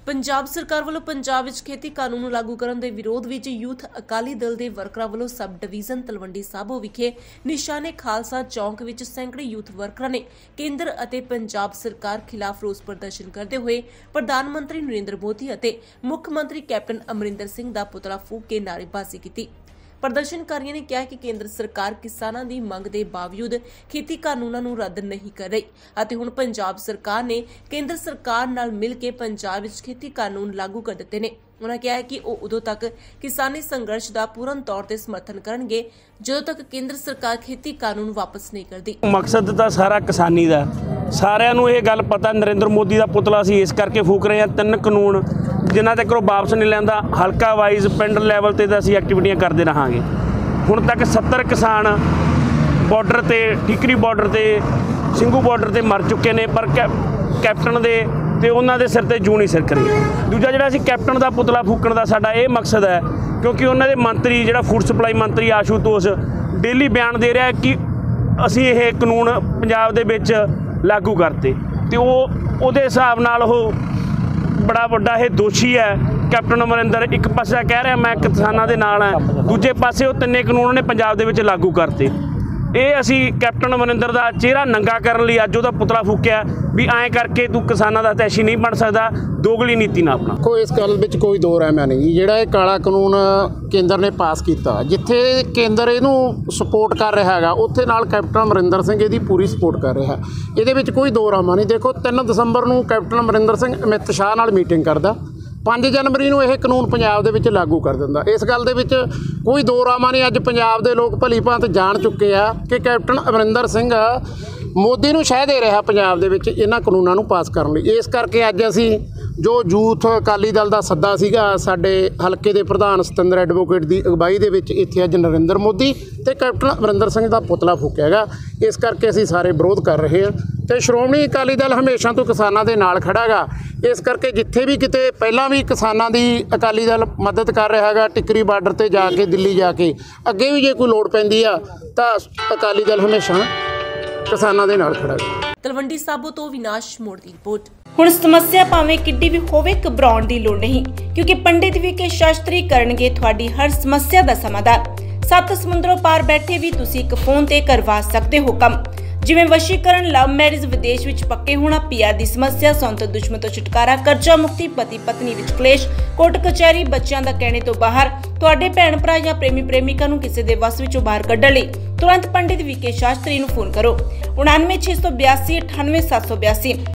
पंजाब सरकार वालों पंजाब विच खेती कानून नूं लागू करन दे विरोध विच यूथ अकाली दल दे वर्करां वालों सब डिवीजन तलवंडी साबो विखे निशाने खालसा चौक विच सैकड़े यूथ वर्करां ने केंद्र अते पंजाब सरकार खिलाफ रोस प्रदर्शन करते हुए प्रधानमंत्री नरेंद्र मोदी अते मुख मंत्री कैप्टन अमरिंदर सिंह दा पुतला फूक के नारेबाजी की। प्रदर्शनकारियों ने कहा कि केंद्र सरकार किसानों की मंग के बावजूद खेती कानूनों को रद्द नहीं कर रही अते हुण पंजाब सरकार ने केंद्र सरकार नाल मिल के पंजाब विच खेती कानून लागू कर दिते ने। उन्होंने कहा कि वो उदों तक किसानी संघर्ष का पूर्ण तौर पर समर्थन करेंगे जो तक केंद्र सरकार खेती कानून वापस नहीं करती। मकसद तो सारा किसानी का सारिਆਂ ਨੂੰ ਇਹ ਗੱਲ पता नरेंद्र मोदी का पुतला ਅਸੀਂ इस करके फूक रहे हैं। 3 कानून जिन्ना तक वापस नहीं लैंदा हल्का वाइज पिंड लैवल ते ਅਸੀਂ एक्टिविटियां करते रहांगे। हुण तक 70 किसान बॉर्डर ते ठीकरी बॉर्डर ते ਸਿੰਘੂ बॉर्डर ते मर चुके ने पर कैप्टन दे ते उन्हां दे सिर ते जू नहीं सिर करी। दूजा जिहड़ा ਅਸੀਂ कैप्टन का पुतला फूकण का साडा ਇਹ मकसद है क्योंकि उन्हां दे मंत्री जिहड़ा फूड सप्लाई मंत्री आशूतोष डेली बयान दे रहा है कि ਅਸੀਂ ਇਹ कानून पंजाब दे विच लागू करते तो वो हिसाब नाल बड़ा वड्डा ये दोषी है। कैप्टन अमरिंदर एक पासा कह रहा मैं किसानों के नाल है, दूजे पासे वो 3 कानून ने पंजाब दे विच लागू करते। ये असी कैप्टन अमरिंदर का चेहरा नंगा करने लई अज उहदा पुतला फूकिया भी ऐं करके तू किसानों का तैशी नहीं बन सकता, दोगली नीति ना अपना। कोई इस गल विच कोई दो रहमा नहीं। जिहड़ा ये काला कानून केंद्र ने पास किया जिथे केंद्र इहनूं सपोर्ट कर रहा है उत्थे नाल कैप्टन अमरिंदर सिंह इहदी पूरी सपोर्ट कर रहा है। इहदे विच कोई दो रहमा नहीं। देखो 3 दसंबर नूं कैप्टन अमरिंदर सिंह अमित शाह नाल मीटिंग करदा, 5 जनवरी ਨੂੰ ਇਹ ਕਾਨੂੰਨ ਪੰਜਾਬ ਦੇ ਵਿੱਚ ਲਾਗੂ ਕਰ ਦਿੰਦਾ। ਇਸ ਗੱਲ ਦੇ ਵਿੱਚ ਕੋਈ ਦੋ ਰਾਮਾ ਨਹੀਂ। ਅੱਜ ਪੰਜਾਬ ਦੇ ਲੋਕ ਭਲੀ ਭਾਂਤ ਜਾਣ ਚੁੱਕੇ ਆ ਕਿ ਕੈਪਟਨ ਅਮਰਿੰਦਰ ਸਿੰਘ ਮੋਦੀ ਨੂੰ ਸ਼ਹਿ ਦੇ ਰਿਹਾ ਪੰਜਾਬ ਦੇ ਵਿੱਚ ਇਹਨਾਂ ਕਾਨੂੰਨਾਂ ਨੂੰ ਪਾਸ ਕਰਨ ਲਈ। ਇਸ ਕਰਕੇ ਅੱਜ ਅਸੀਂ ਜੋ ਯੂਥ ਅਕਾਲੀ ਦਲ ਦਾ ਸੱਦਾ ਸੀਗਾ ਸਾਡੇ ਹਲਕੇ ਦੇ ਪ੍ਰਧਾਨ ਸਤਿੰਦਰ ਐਡਵੋਕੇਟ ਦੀ ਅਗਵਾਈ ਦੇ ਵਿੱਚ ਇੱਥੇ ਅੱਜ ਨਰਿੰਦਰ ਮੋਦੀ ਤੇ ਕੈਪਟਨ ਅਮਰਿੰਦਰ ਸਿੰਘ ਦਾ ਪੁਤਲਾ ਫੂਕਿਆ ਹੈਗਾ। ਇਸ ਕਰਕੇ ਅਸੀਂ ਸਾਰੇ ਵਿਰੋਧ ਕਰ ਰਹੇ ਹਾਂ ਤੇ ਸ਼੍ਰੋਮਣੀ ਅਕਾਲੀ ਦਲ ਹਮੇਸ਼ਾ ਤੋਂ ਕਿਸਾਨਾਂ ਦੇ ਨਾਲ ਖੜਾ ਹੈਗਾ। ਇਸ ਕਰਕੇ ਜਿੱਥੇ ਵੀ ਕਿਤੇ ਪਹਿਲਾਂ ਵੀ ਕਿਸਾਨਾਂ ਦੀ ਅਕਾਲੀ ਦਲ ਮਦਦ ਕਰ ਰਿਹਾ ਹੈਗਾ, ਟਿੱਕਰੀ ਬਾਰਡਰ ਤੇ ਜਾ ਕੇ ਦਿੱਲੀ ਜਾ ਕੇ ਅੱਗੇ ਵੀ ਜੇ ਕੋਈ ਲੋੜ ਪੈਂਦੀ ਆ ਤਾਂ ਅਕਾਲੀ ਦਲ ਹਮੇਸ਼ਾ ਕਿਸਾਨਾਂ ਦੇ ਨਾਲ ਖੜਾ ਹੈ। ਤਲਵੰਡੀ ਸਾਬੋ ਤੋਂ ਵਿਨਾਸ਼ ਮੋੜ ਦੀ ਰਿਪੋਰਟ। ਹੁਣ ਸਮੱਸਿਆ ਭਾਵੇਂ ਕਿੱਡੀ ਵੀ ਹੋਵੇ ਘਬਰਾਉਣ ਦੀ ਲੋੜ ਨਹੀਂ ਕਿਉਂਕਿ ਪੰਡਿਤ ਵਿਕੇ ਸ਼ਾਸਤਰੀ ਕਰਨਗੇ ਤੁਹਾਡੀ ਹਰ ਸਮੱਸਿਆ ਦਾ ਸਮਾਧਾਨ। 7 ਸਮੁੰਦਰੋਂ ਪਾਰ ਬੈਠੇ ਵੀ ਤੁਸੀਂ ਇੱਕ ਫੋਨ ਤੇ ਕਰਵਾ ਸਕਦੇ ਹੋ ਕੰਮ, ਜਿਵੇਂ ਵਸ਼ੀਕਰਨ, ਲਵ ਮੈਰਿਜ, ਵਿਦੇਸ਼ ਵਿੱਚ ਪੱਕੇ ਹੋਣਾ, ਪੀਆਰ ਦੀ ਸਮੱਸਿਆ, ਸੌਂਤ ਦੁਸ਼ਮਣ ਤੋਂ ਛੁਟਕਾਰਾ, ਕਰਜ਼ਾ ਮੁਕਤੀ, ਪਤੀ ਪਤਨੀ ਵਿੱਚ ਕਲੇਸ਼, ਕੋਰਟ ਕਚਹਿਰੀ, ਬੱਚਿਆਂ ਦਾ ਕਹਿਣੇ ਤੋਂ ਬਾਹਰ, ਤੁਹਾਡੇ ਭੈਣ ਭਰਾ ਜਾਂ ਪ੍ਰੇਮੀ ਪ੍ਰੇਮਿਕਾ ਨੂੰ ਕਿਸੇ ਦੇ ਵਸ ਵਿੱਚੋਂ ਬਾਹਰ ਕੱਢਣ ਲਈ ਤੁਰੰਤ ਪੰਡਿਤ ਵਿਕੇ ਸ਼ਾਸਤਰੀ ਨੂੰ ਫੋਨ ਕਰੋ 99682 98782।